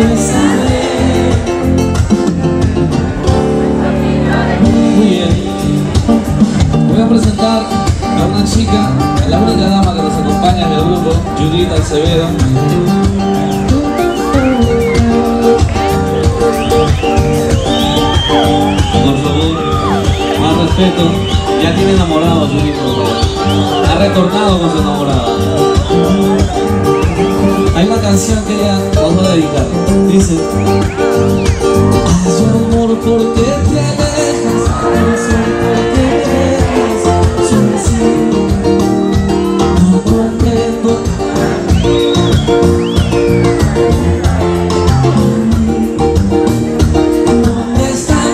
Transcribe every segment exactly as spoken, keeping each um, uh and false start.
Muy bien. Voy a presentar a una chica, a la única dama que nos acompaña en el grupo, Judith Acevedo. Por favor, más respeto. Ya tiene enamorado Judith, ha retornado con su enamorada. Hay una canción que ella nos va a dedicar. Dice: ay, amor, ¿por qué te alejas? Ay, ¿por qué te alejas? Soy así, no comprendo. ¿Dónde están?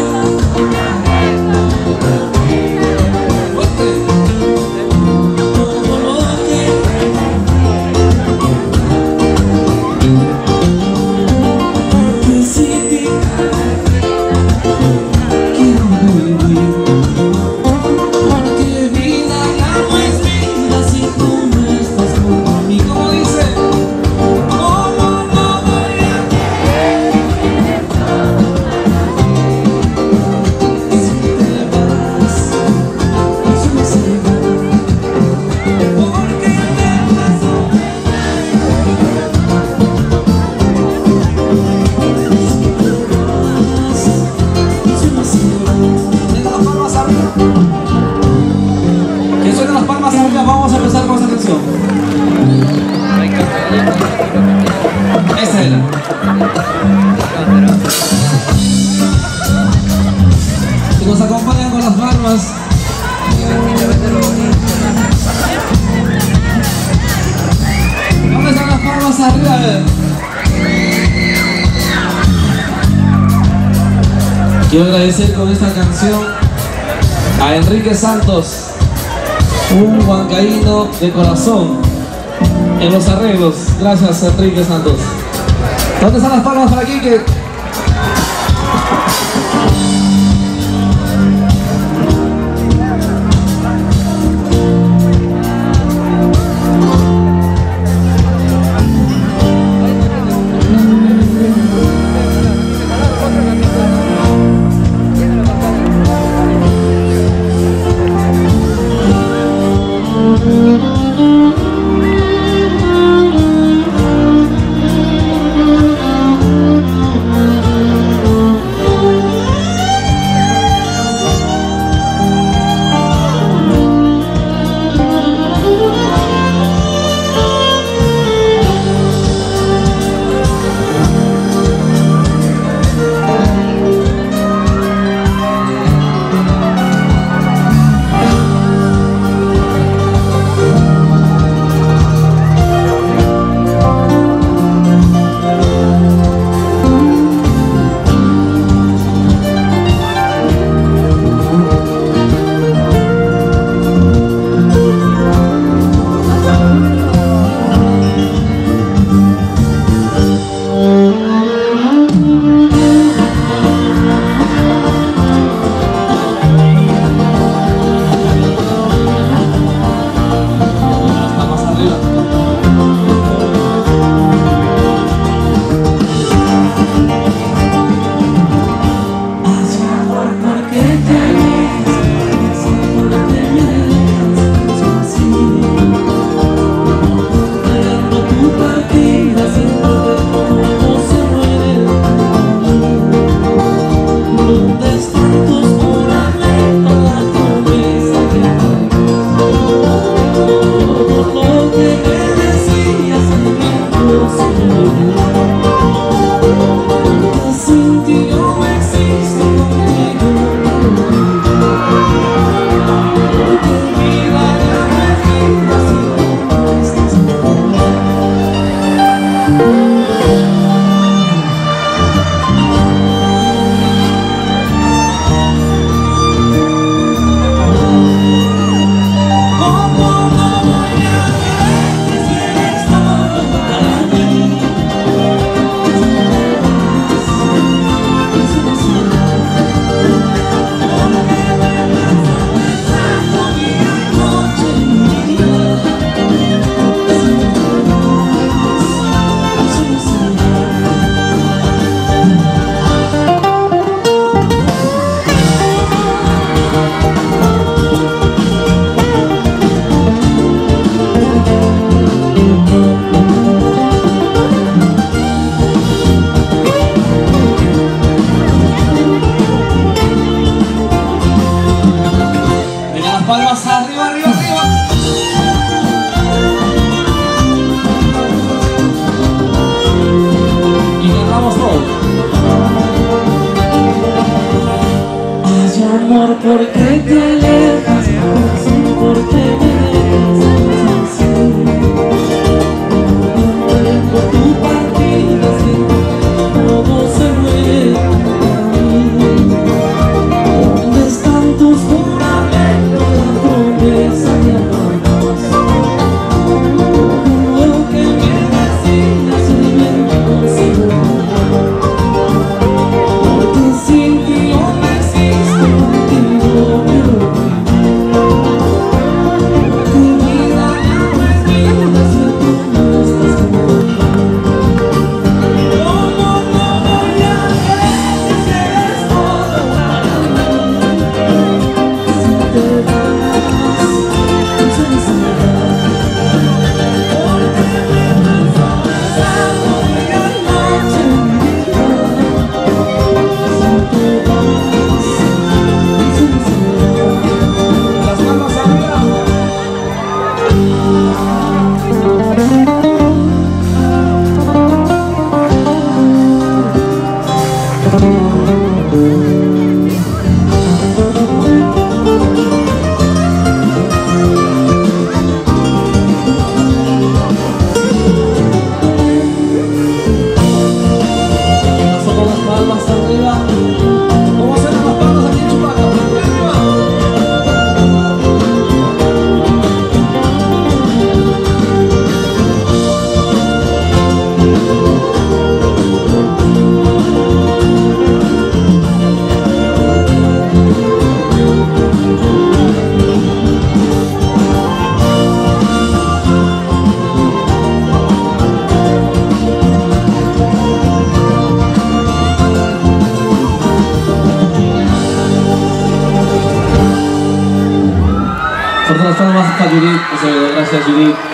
Vamos a empezar con esa canción. Esa era. Y nos acompañan con las palmas. ¿Dónde están las palmas arriba? Quiero agradecer con esta canción a Enrique Santos, un huancaíno de corazón en los arreglos. Gracias, Enrique Santos. ¿Dónde están las palmas para aquí? Que Por todas formas, está Judith, un saludo, gracias Judith.